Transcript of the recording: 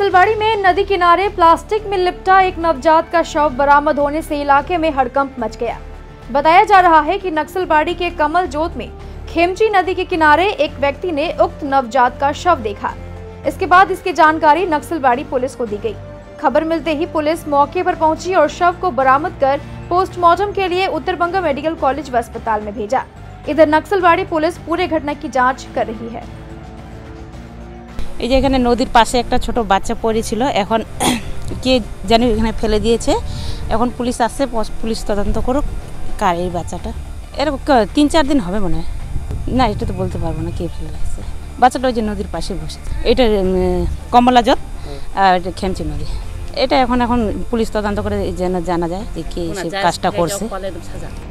नक्सलबाड़ी में नदी किनारे प्लास्टिक में लिपटा एक नवजात का शव बरामद होने से इलाके में हड़कंप मच गया। बताया जा रहा है कि नक्सलबाड़ी के कमल जोत में खेमची नदी के किनारे एक व्यक्ति ने उक्त नवजात का शव देखा। इसके बाद इसकी जानकारी नक्सलबाड़ी पुलिस को दी गई। खबर मिलते ही पुलिस मौके पर पहुंची और शव को बरामद कर पोस्टमार्टम के लिए उत्तरबंगा मेडिकल कॉलेज व अस्पताल में भेजा। इधर नक्सलबाड़ी पुलिस पूरे घटना की जांच कर रही है। এই যে এখানে নদীর পাশে একটা ছোট বাচ্চা পড়েছিল, এখন কে জানি এখানে ফেলে দিয়েছে। এখন পুলিশ আসছে, পুলিশ তদন্ত করুক কার এই বাচ্চাটা। এরকম 3-4 দিন হবে মনে হয়। না এটা তো বলতে পারবো না কে ফেলে রাখছে। বাচ্চাটা ওই যে নদীর পাশে বসে, এটা কমলা জত আর এটা খেমচি নদী। এটা এখন পুলিশ তদন্ত করে জানা যায় যে কে সেই কাজটা করছে।